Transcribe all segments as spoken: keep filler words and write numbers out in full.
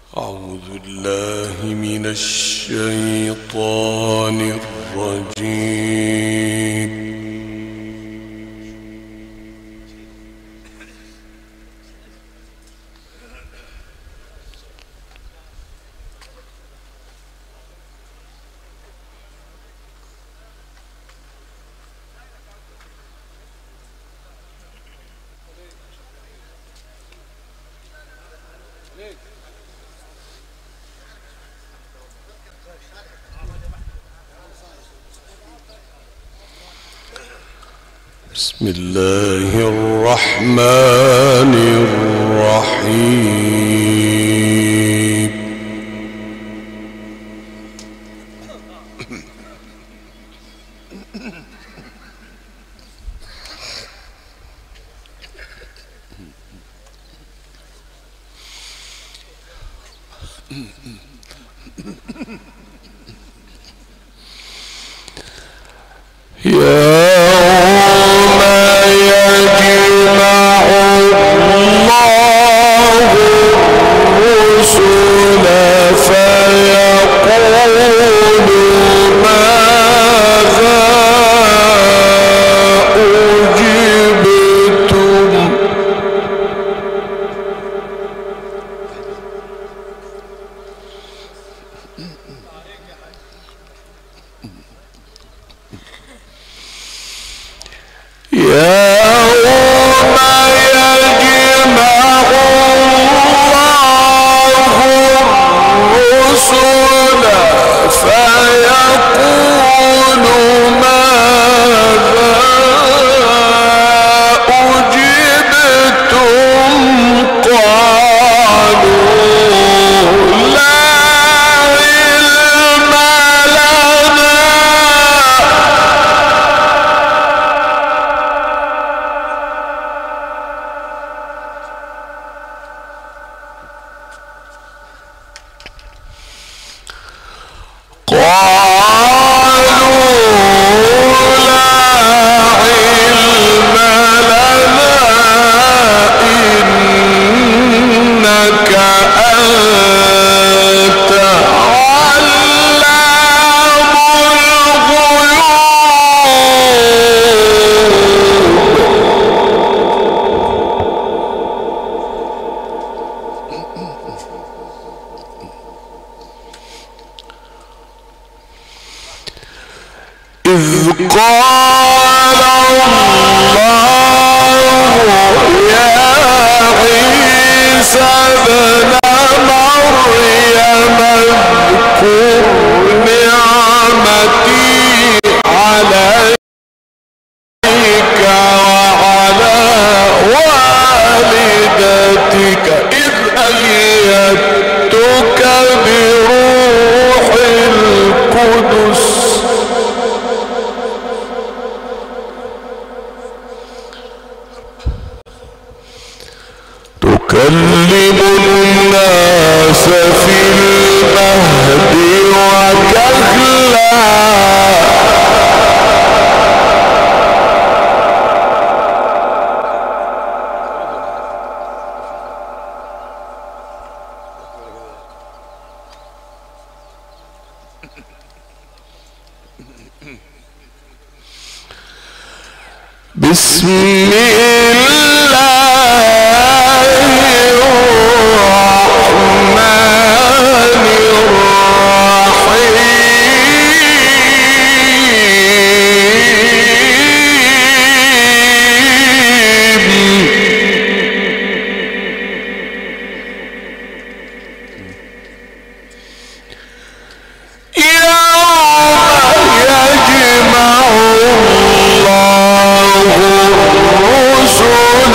أعوذ بالله من الشيطان الرجيم. بسم الله الرحمن الرحيم. يا بسم الله الرحمن الرحيم. يوم يجمع الله الرسل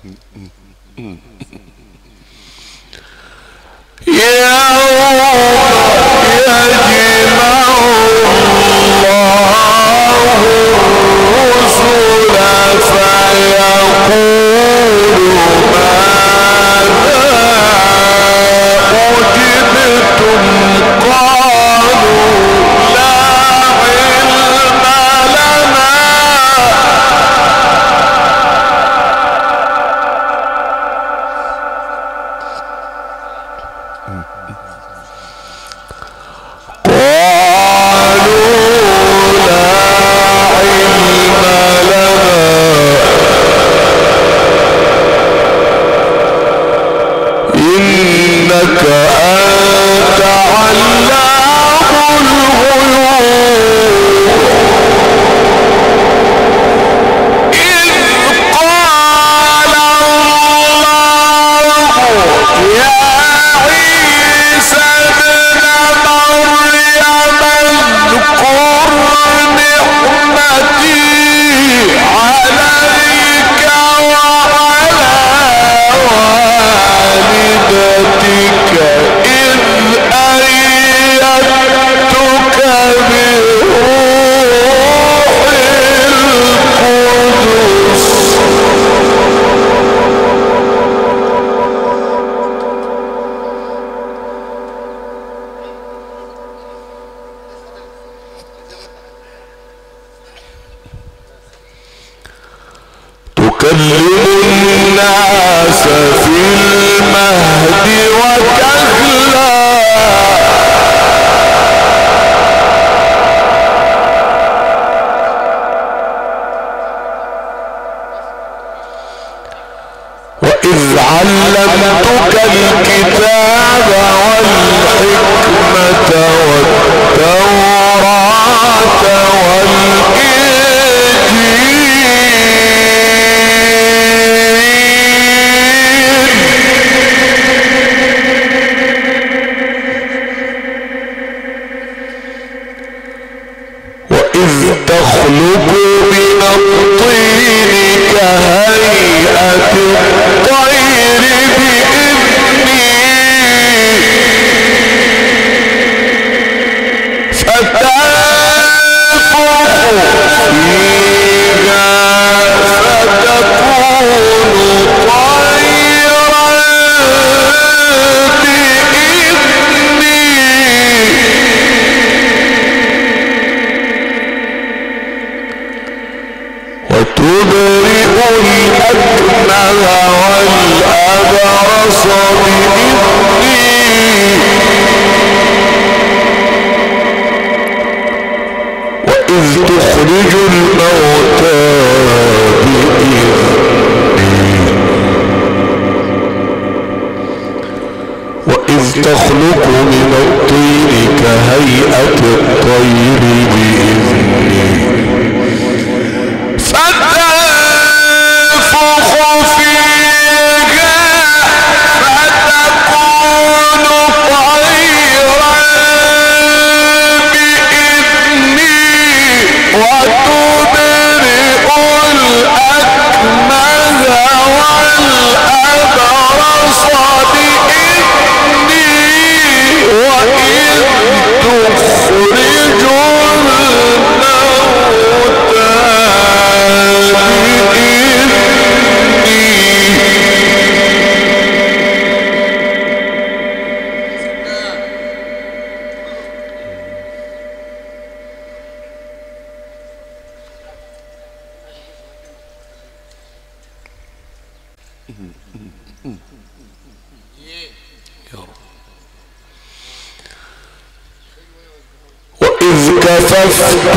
وإذ كففت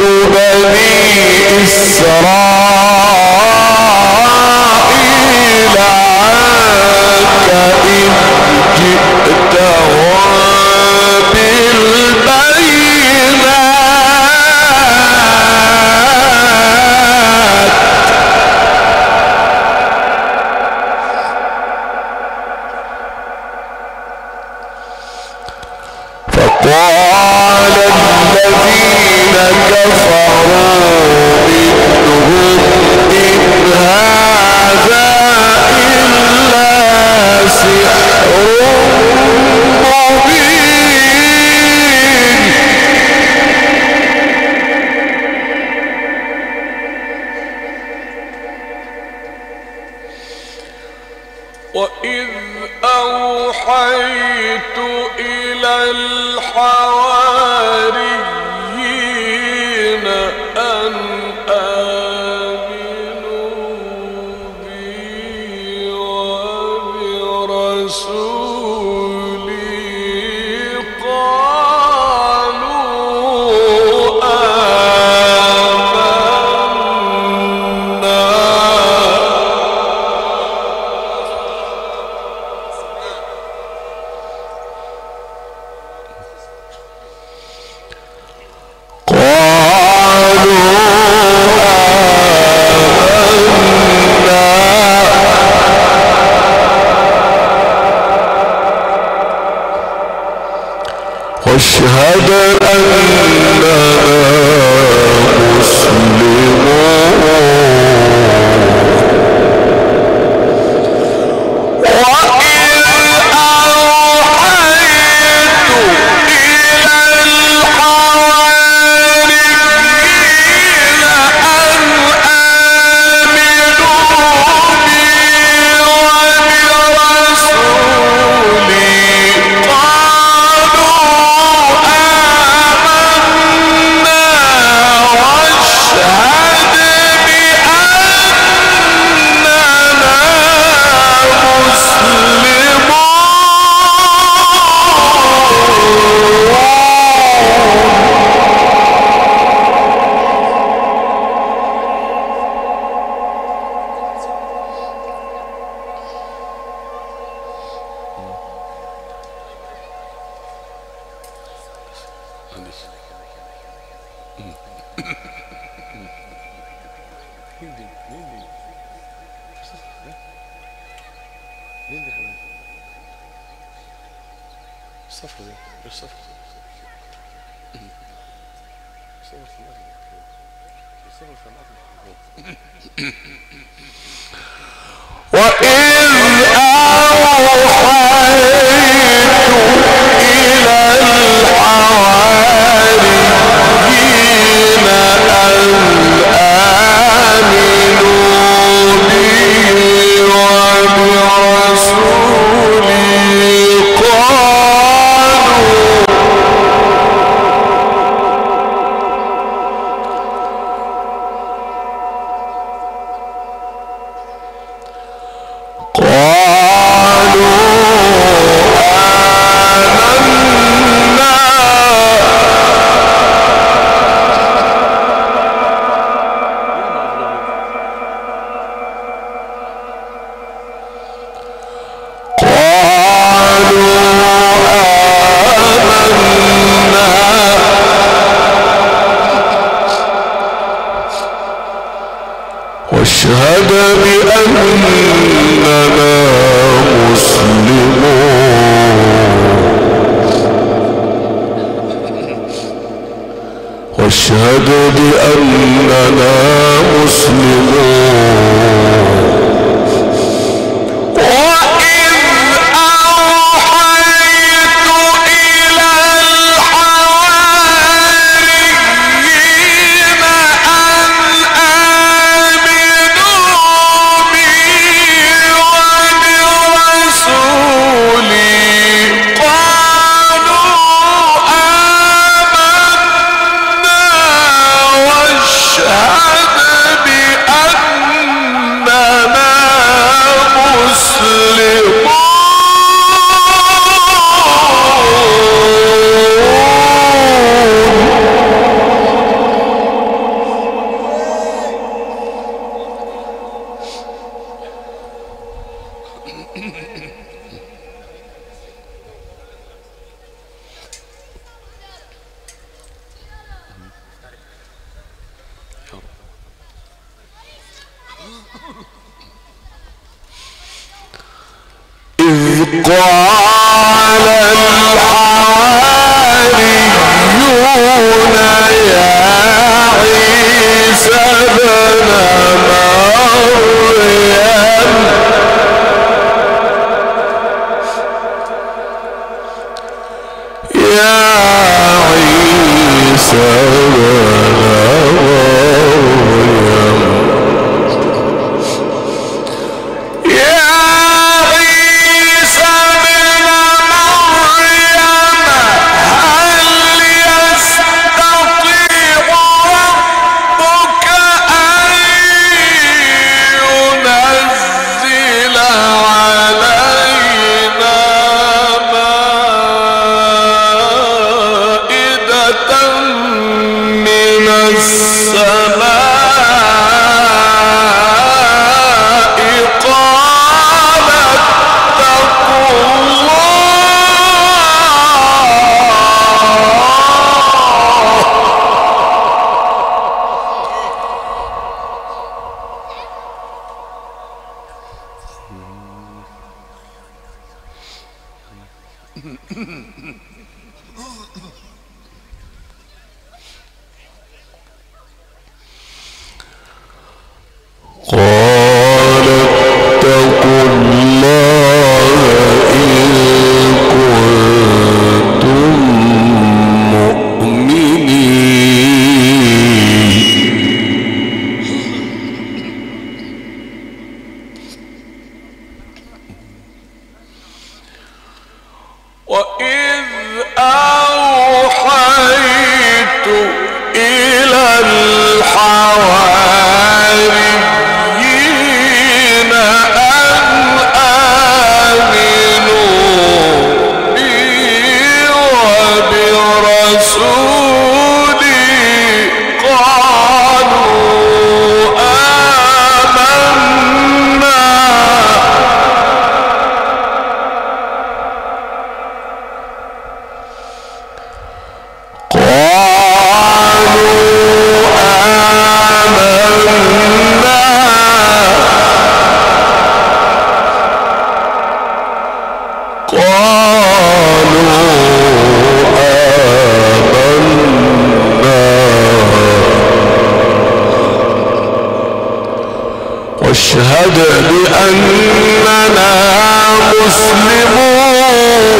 بني إسرائيل عنك إذ جئتهم قال الذين كفروا منهم وإذ أوحيت إلى الحواريين أن آمنوا بي وبرسولي قالوا آمنا. واشهد أننا مسلمون. وإذ أوحيت إلى الحواريين أن آمنوا بي وبرسولي الصفر دي الصفر الصفر في الأرض الصفر في الأرض. وإذ أوحيت إلى الحواريين أن آمنوا بي وبرسولي واشهد بأننا مسلمون. واشهد بأننا مسلمون. قال الحواريون يا عيسى ابن مريم يا عيسى ابن مريم يا قال اتقوا الله إن كنتم مؤمنين. وإذ أوحيت إلى الحواريين أن آمنوا بي وبرسولي قالوا آمنا. واشهد بأننا مسلمون.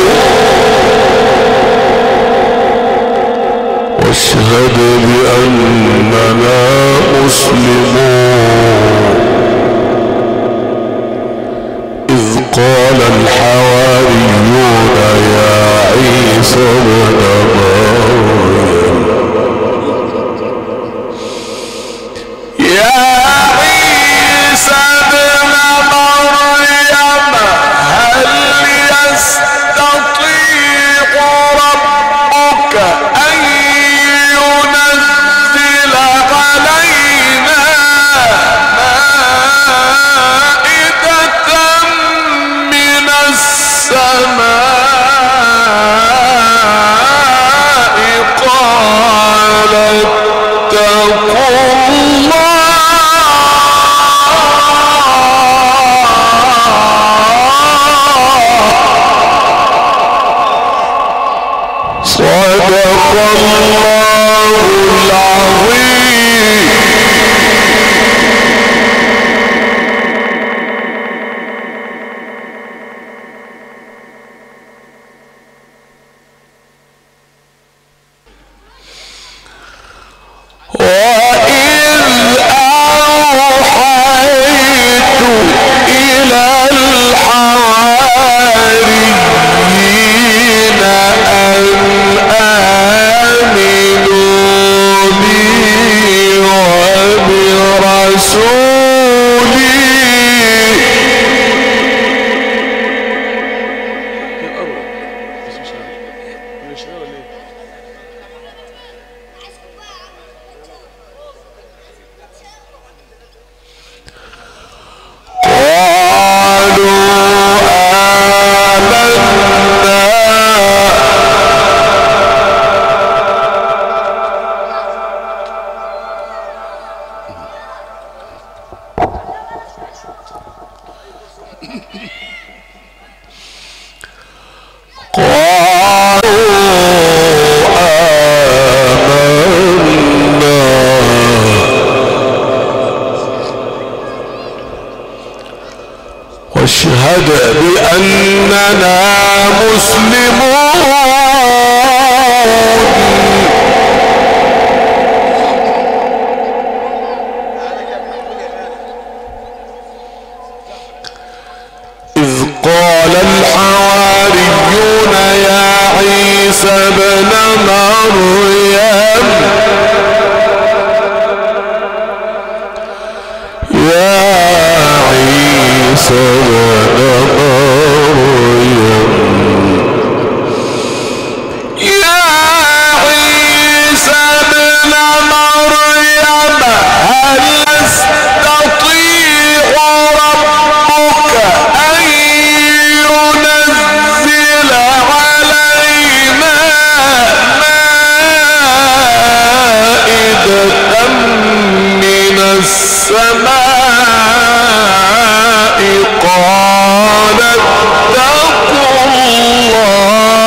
واشهد بأننا مسلمون. إذ قال الحواريون يا عيسى ابن مريم يا عيسى ابن مريم هل يستطيع ربك أن ينزل علينا مائدة من السماء قال اتقوا صدق الله العظيم. وإذ أوحيت إلى الحواريين أن آمنوا بي وبرسولي واشهد بأننا مسلمون. إذ قال الحواريون يا عيسى ابن مريم يا عيسى ابن مريم يا عيسى ابن مريم هل يستطيع ربك أن ينزل علينا مائدة من السماء قال اتقوا الله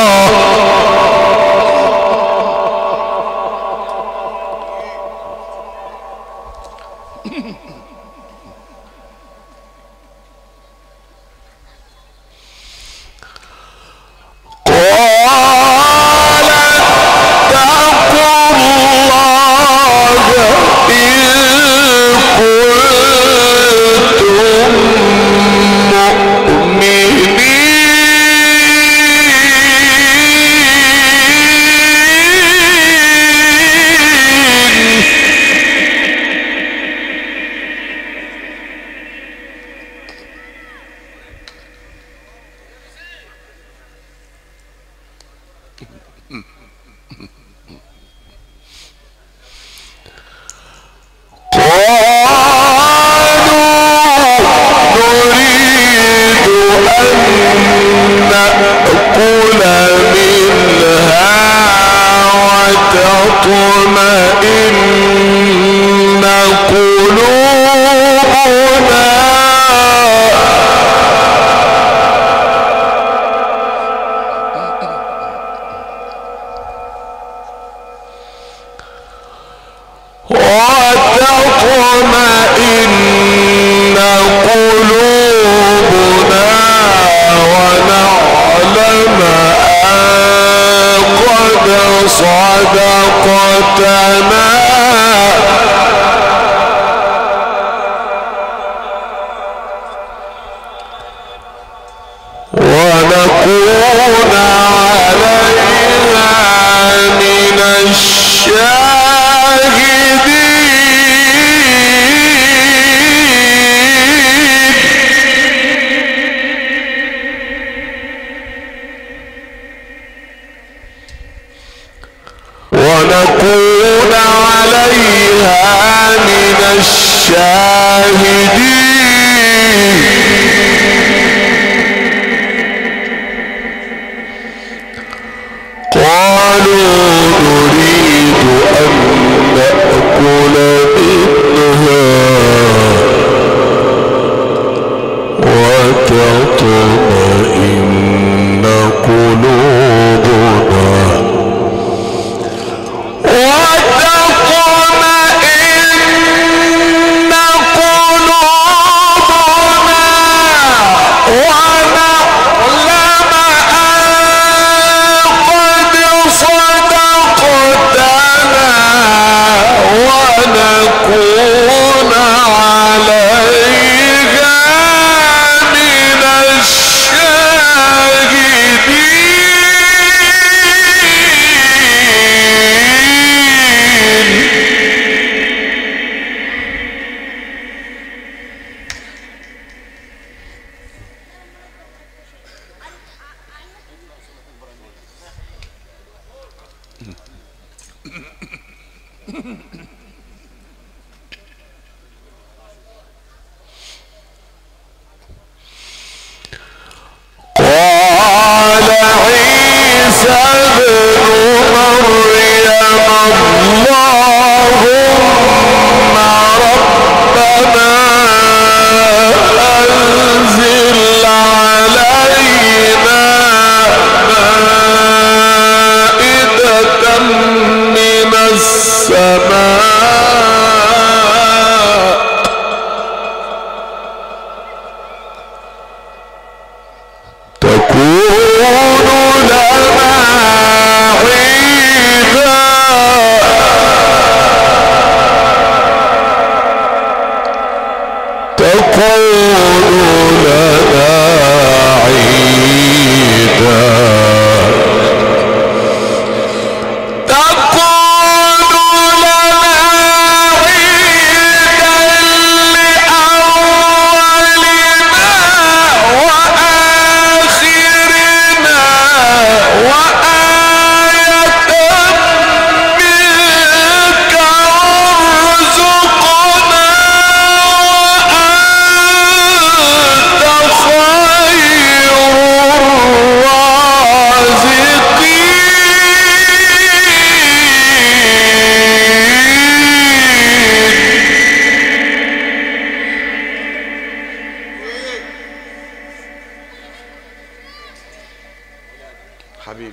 حبيبي.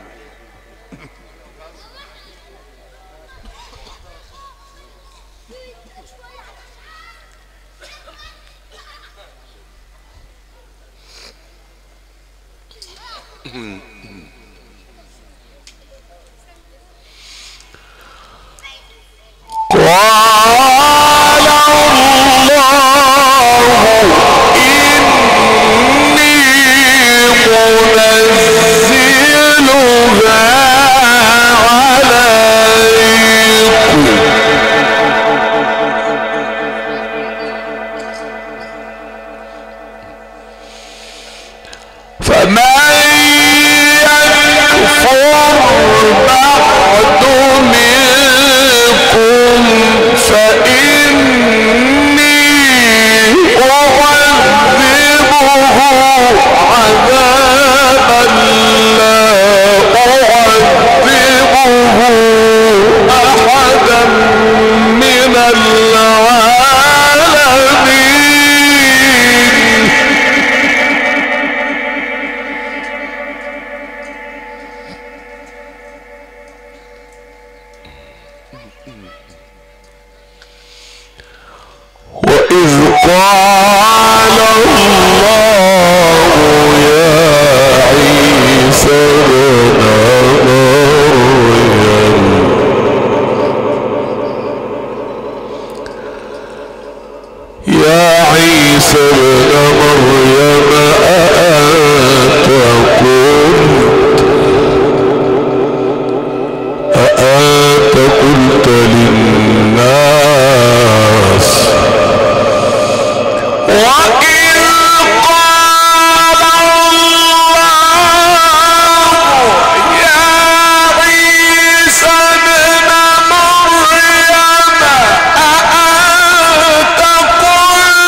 أأنت قلت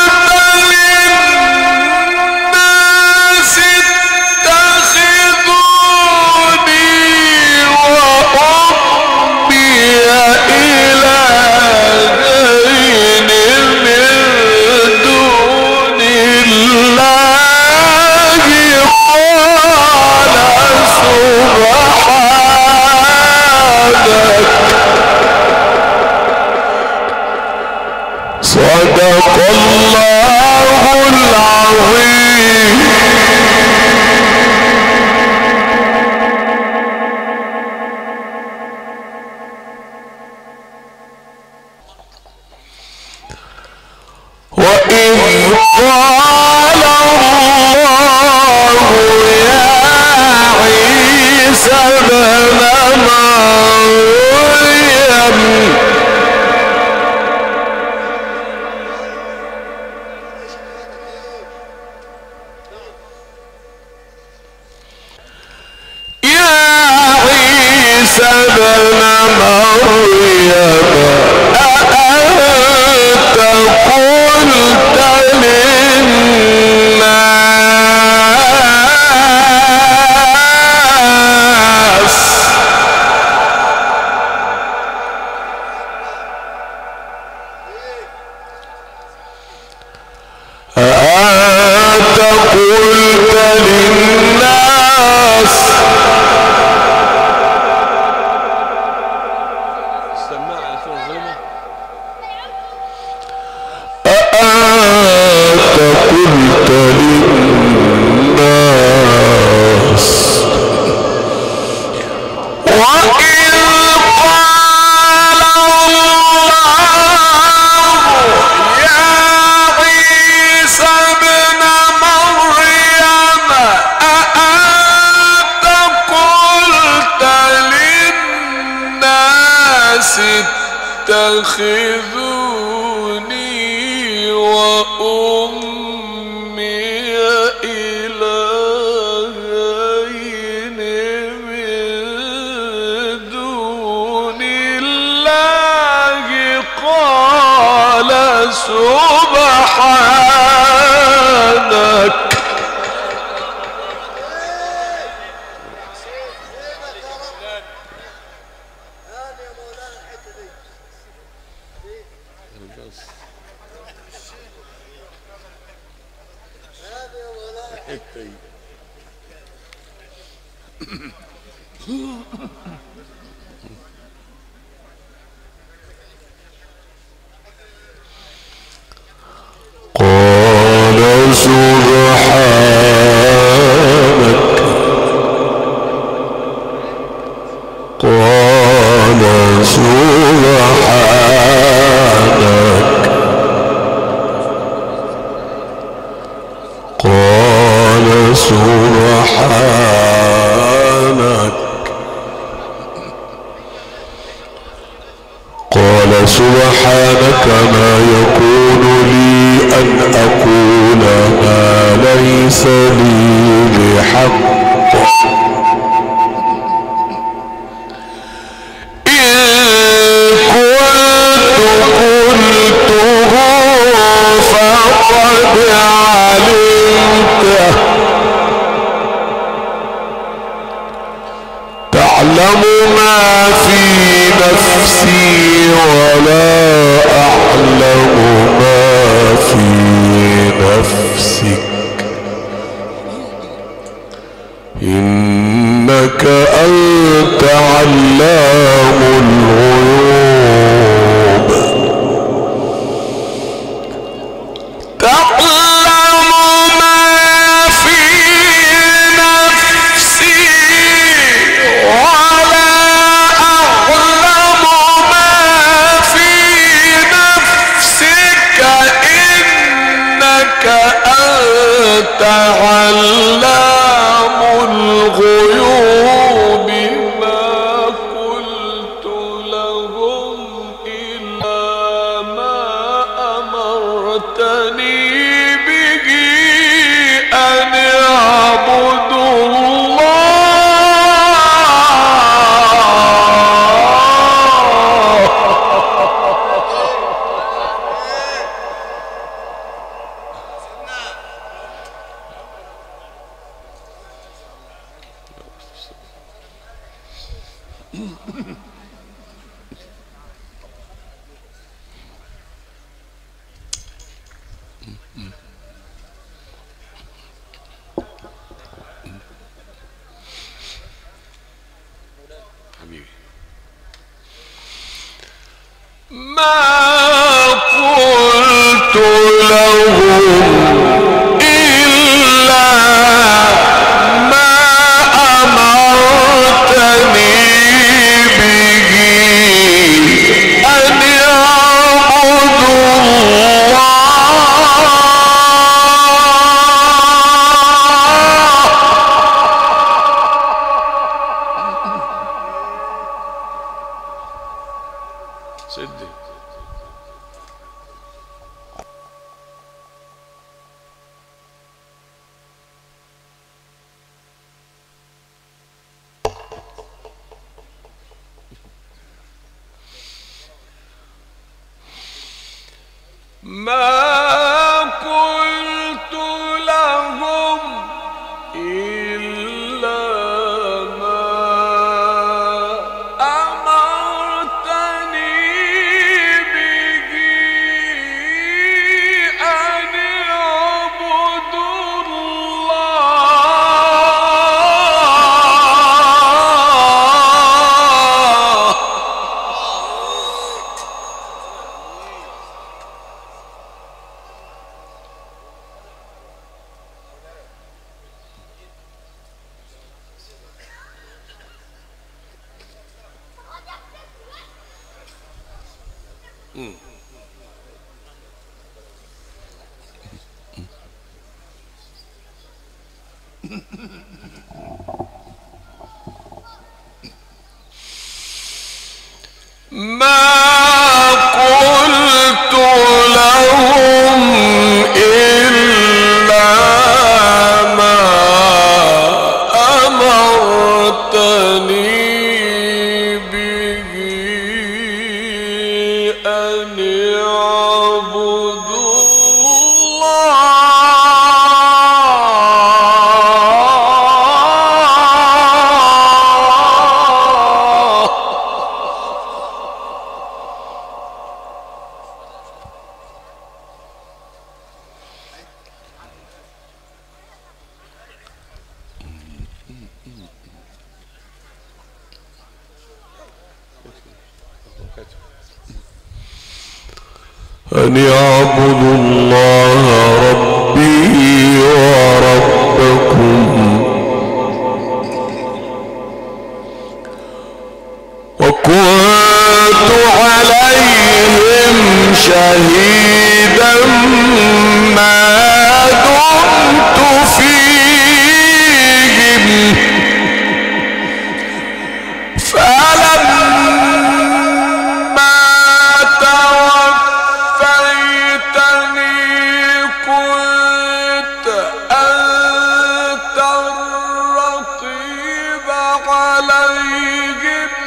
ابن مريم أأنت قلت للناس أأنت قلت للناس السماعة فيها ظلمة. أأنت قلت للناس وإذ قال الله يا عيسى ابن مريم أأنت قلت للناس اتخذوني وأمي إلهين من دون الله قال سبحانك قال سبحانك قال سبحانك قال سبحانك قال سبحانك ما يكون لي أن أقول ما ليس لي بحق إن كنت قلته فقد علمته تعلم ما في نفسي ولا أعلم ما في نفسك إنك أنت علام الغيوب تعلم ما في نفسي ولا أعلم ما في نفسك إنك أنت علام الغيوب ما قلت لهم إلا ما أمرتني به أن اعبدوا ما قلت لهم إلا ما أمرتني به أن اعبدوا الله. سدي. ما قلت لهم إلا ما أمرتني به أن اعبدوا الله. ما قلت لهم إلا ما أمرتني به أن اعبدوا أن يعبدوا الله ربي وربكم وكنت عليهم شهيدا ما دمت فيهم فلما توفيتني كنت أنت الرقيب عليهم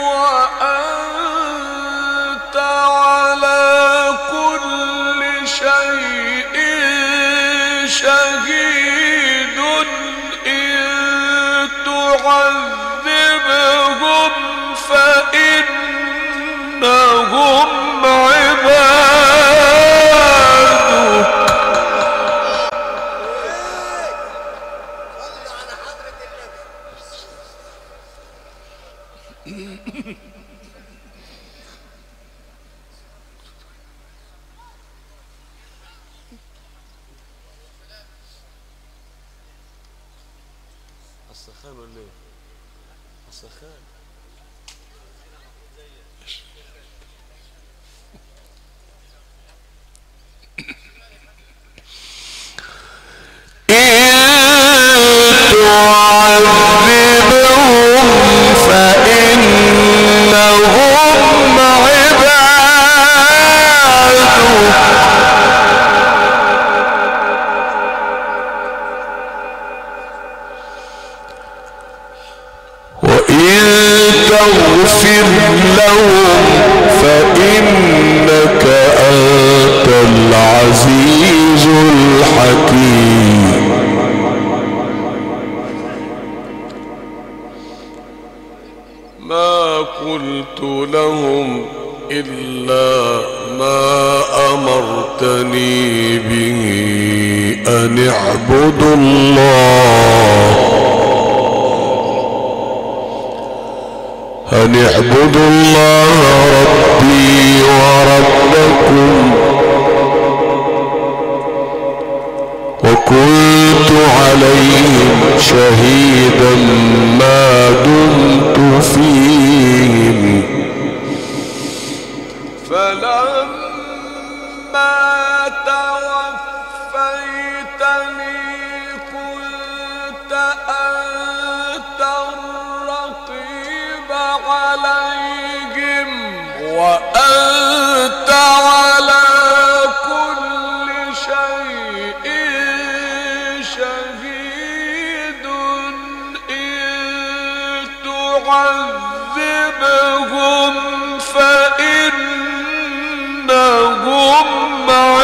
وأنت على كل شيء شهيد إن تعذبهم فإنهم عبادك. السخان ولا ايه؟ السخان تعذبهم فإنهم عبادك وإن تغفر لهم فإنك أنت العزيز الحكيم. ما قلت لهم إلا ما أمرتني به أن اعبدوا الله أن اعبدوا الله ربي وربكم وكنت عليهم شهيدا ما دمت فيهم فلما توفيتني كنت أنت الرقيب عليهم وأنت على كل شيء شهيد إن تعذبهم فإنهم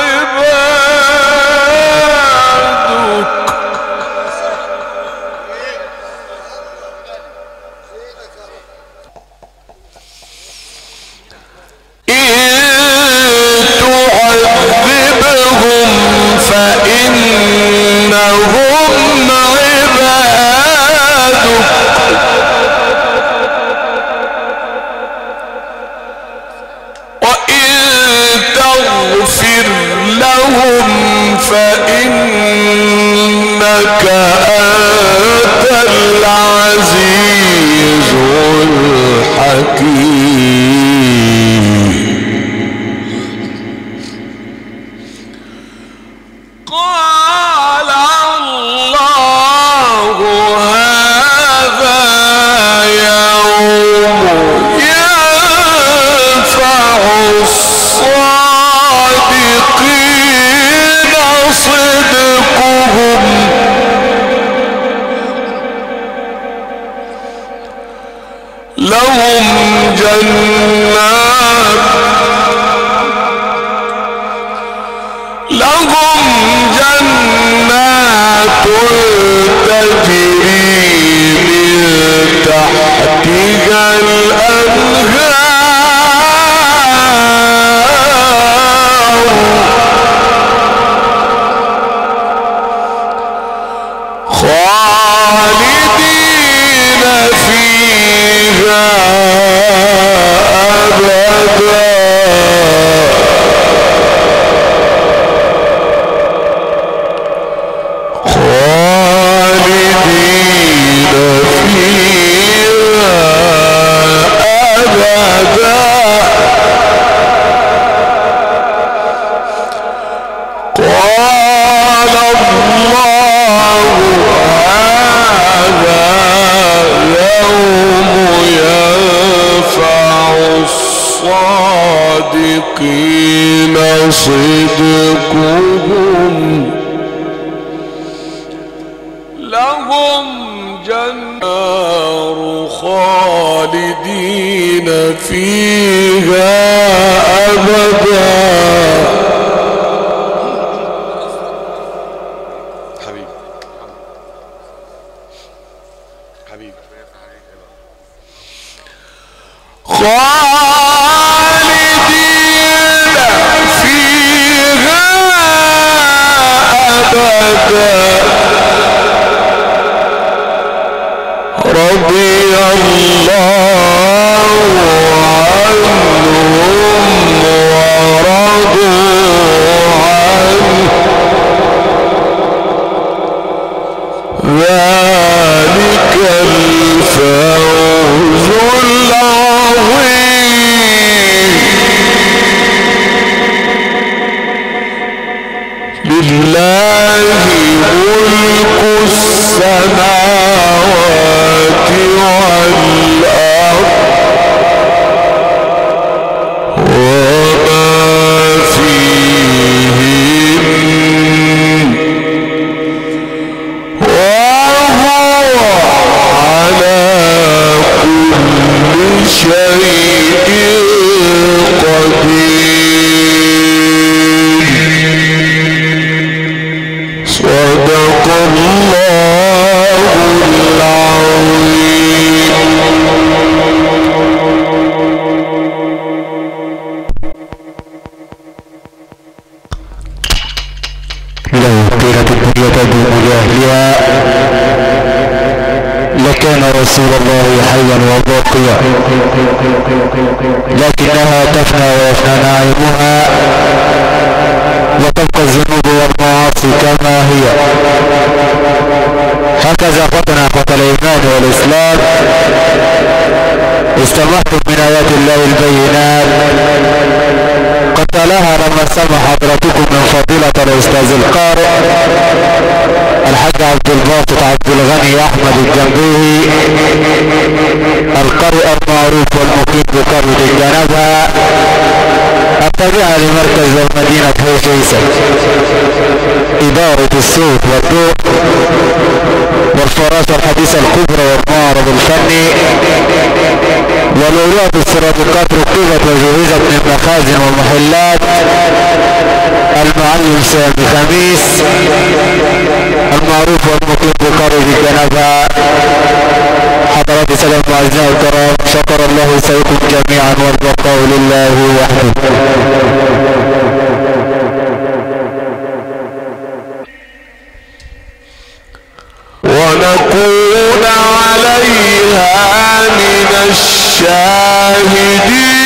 فإنك أنت العزيز الحكيم. قال الله هذا يوم ينفع الصادقين صدقهم لهم جنات لهم جنات تجري من تحتها الأنهار خالدين فيها أبدا الصادقين صدقهم لهم جنات خالدين فيها أبدا. حبيبي حبيبي رضي الله عنهم ورضوا عنه ذلك الفوز العظيم. لله ملك السماوات والأرض وما فيهن وهو على كل شيء قدير. صدق الله العظيم. لو كانت الدنيا تدوم لأهلها لكان رسول الله حيا وباقيا، لكنها تفنى ويفنى نعيمها وتبقى الذنوب والمعاصي كما هي. هكذا فتنا فتى الإيمان والإسلام استمحتم من آيات الله البينات قد تلاها لما سمع حضرتكم من فضيلة الأستاذ القارئ الحاج عبد الباسط عبد الغني أحمد الجنبوهي القارئ المعروف والمقيم بقرية الجنبة التابعة لمركز مدينة هوجيسة. إدارة الصوت والضوء والفراشة الحديثة الكبرى والمعرض الفني والأولاد السيراميكات ركبت وجهزت من مخازن ومحلات المعلم سامي خميس المعروف والمقيم بقرية الجنبة. حضرات السلام أعزائي الكرام، شكر الله سيكم جميعا والبقاء لله وحده. ونكون عليها من الشاهدين.